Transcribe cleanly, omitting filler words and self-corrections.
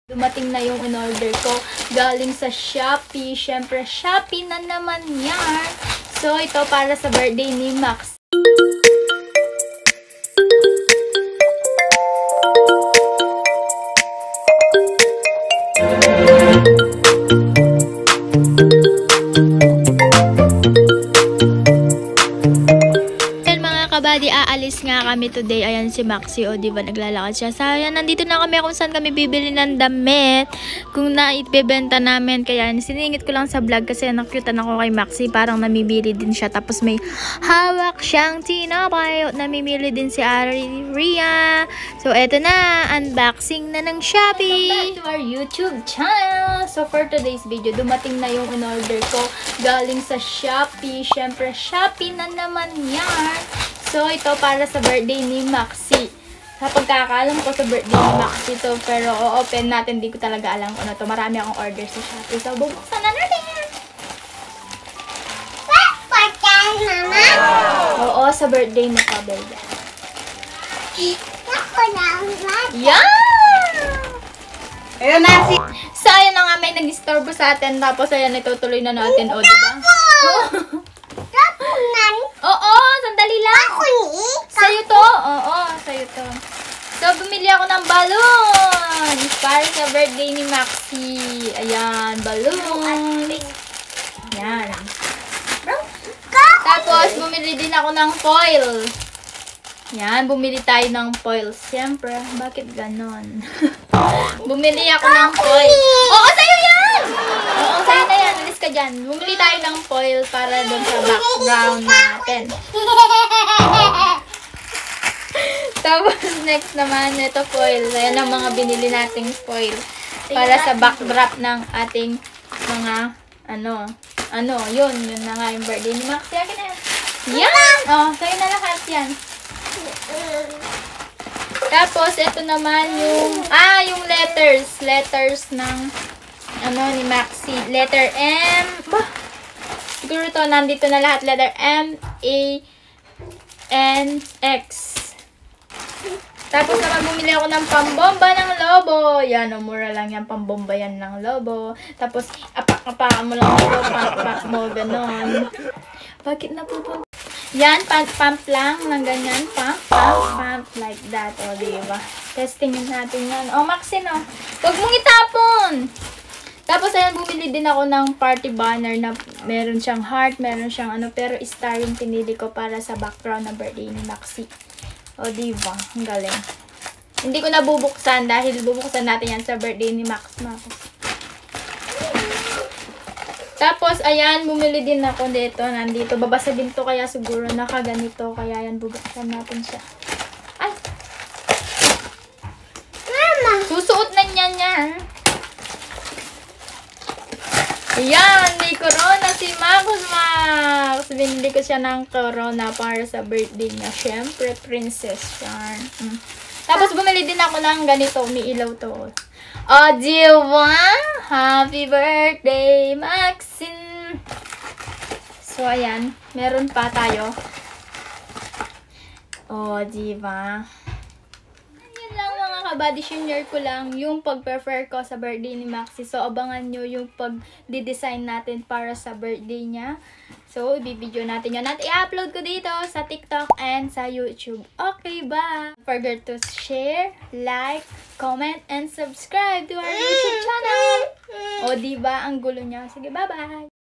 Dumating na yung in-order ko galing sa Shopee. Syempre, Shopee na naman yan. So, ito para sa birthday ni Max. Kabady, aalis nga kami today. Ayan si Maxi, o diba naglalakad siya. So, ayan, nandito na kami kung saan kami bibili ng damit. Kung naibebenta namin. Kaya siningit ko lang sa vlog kasi nakyutan ako kay Maxi. Parang namimili din siya. Tapos may hawak siyang tinapay. Namimili din si Ria. So, eto na. Unboxing na ng Shopee. Welcome back to our YouTube channel. So, for today's video, dumating na yung in-order ko galing sa Shopee. Syempre, Shopee na naman yan. So, ito para sa birthday ni Maxi. Sa pagkakaalam ko sa birthday ni Maxi to, pero o-open natin, di ko talaga alam kung ano to. Marami akong order sa Shopee. So, bubuksan na natin. Mama? Oo, sa birthday ni Kabel. Yan! Ayun na si... So, ayun na nga, may nag-istorbo sa atin. Tapos, ayan, itutuloy na natin. O, diba? Oo, sandali lang. Sa'yo to? Oo, sa'yo to. So, bumili ako ng balloon para sa birthday ni Maxi. Ayan, balloon. Ayan. Tapos, bumili din ako ng foil. Ayan, bumili tayo ng foil. Siyempre, bakit ganon? Bumili ako ng foil. Oo, sa'yo yan! Oo, sa'yo na yan. Alis ka dyan. Bumili tayo ng foil para doon sa background natin. Tapos, next naman, ito foil. Ayan ang mga binili nating foil. Para sa backdrop ng ating mga, yun na nga yung birthday ni Max. Yakin na yan. Yan! Oh, sa'yo na lahat yan. Tapos, ito naman yung, yung letters ng, ni Maxi. Letter M. Siguro to, nandito na lahat. Letter M, A, N, X. Tapos naman, bumili ako ng pambomba ng lobo. Yan, mura lang yan. Pambomba yan ng lobo. Tapos, apak-apakan mo lang ito. Pak-pak mo, ganon. Bakit na po? Yan, pump lang ng ganyan. Pump, like that. O, diba? Testingin natin yan. O, Maxi, no? Huwag mong itapon! Tapos, ayan, bumili din ako ng party banner na meron siyang heart, meron siyang pero star yung pinili ko para sa background ng birthday ni Maxi. O, diba? Ang galing. Hindi ko na bubuksan dahil bubuksan natin yan sa birthday ni Max. Tapos, ayan, bumili din ako dito. Nandito. Babasagin to kaya siguro nakaganito. Kaya yan, bubuksan natin siya. Ay! Mama! Susuot na niya yan. Ayan! May corona si Max. Binili ko siya ng corona para sa birthday niya. Siyempre, princess yan. Tapos, bumili din ako ng ganito. Umiilaw to. O, diba? Happy birthday, Maxine! So, ayan. Meron pa tayo. O, diba? Yun lang mga kabady. Share ko lang yung pag-prefer ko sa birthday ni Maxi. So, abangan nyo yung pag-design natin para sa birthday niya. So, i-video natin yun. At i-upload ko dito sa TikTok and sa YouTube. Okay, bye! Don't forget to share, like, comment, and subscribe to our YouTube channel. O, diba? Ang gulo niya. Sige, bye-bye!